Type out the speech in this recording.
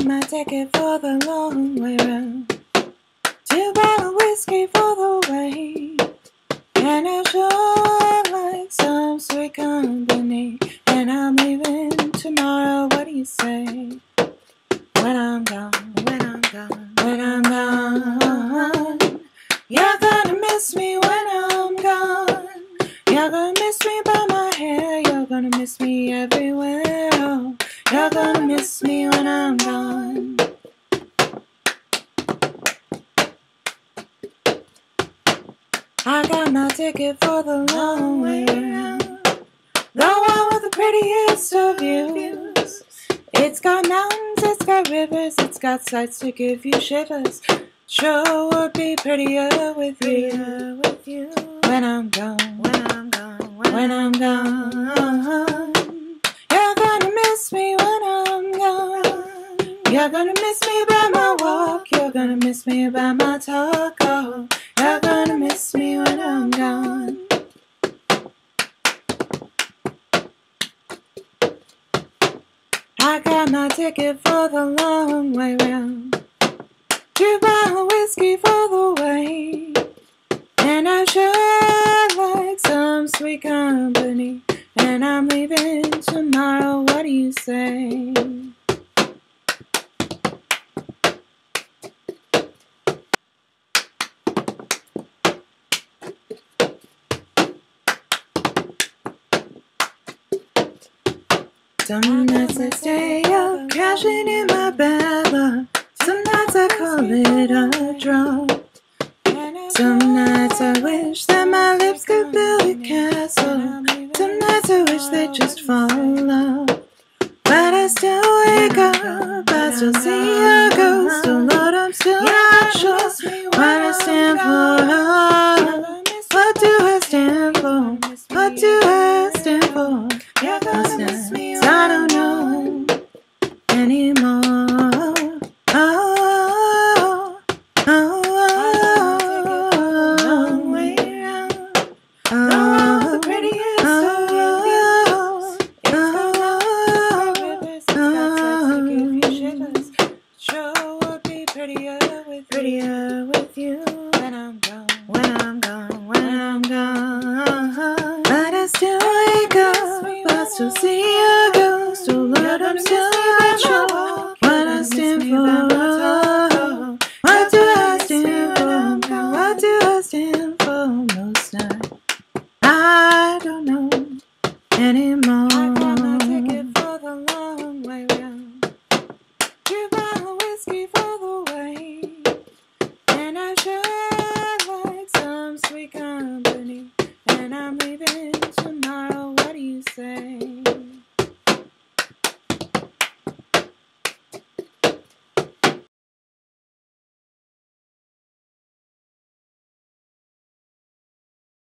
my ticket for the long way round. 2 bottles of whiskey for the way. And I sure like some sweet company. And I'm leaving tomorrow, what do you say? When I'm gone, when I'm gone, when I'm gone. You're gonna miss me when I'm gone. You're gonna miss me by my hair. You're gonna miss me everywhere. Oh, you're gonna miss me when I'm gone. I got my ticket for the long way round. The one with the prettiest of views. It's got mountains, it's got rivers, it's got sights to give you shivers. Sure would be prettier with you. When I'm gone, when I'm gone, when I'm gone. You're gonna miss me when I'm gone. You're gonna miss me by my walk. You're gonna miss me by my talk. Oh, you're gonna miss me when I'm gone. I got my ticket for the long way round. 2 bottles of whiskey for the way. And I sure like some sweet company. And I'm leaving tomorrow, what do you say? Some nights I stay up, cashing in my bad luck. Some nights I call it a draw. Some nights I wish that my lips could build a castle. Some nights I wish they'd just fall off. But I still wake up, I still see a ghost. Oh Lord, I'm still not sure what I stand for. What do I stand for? What do I stand for? Most nights I don't know anymore. Oh, oh, oh, long way round. Oh, the prettiest of views. It's got to give you shivers. Sure would be prettier with you. When I'm gone, when I'm gone, when I'm gone. But I still wake up, I still see a ghost. Oh Lord, I'm still not sure what I stand for. What do I stand for? What do I stand for? Most nights I don't know anymore.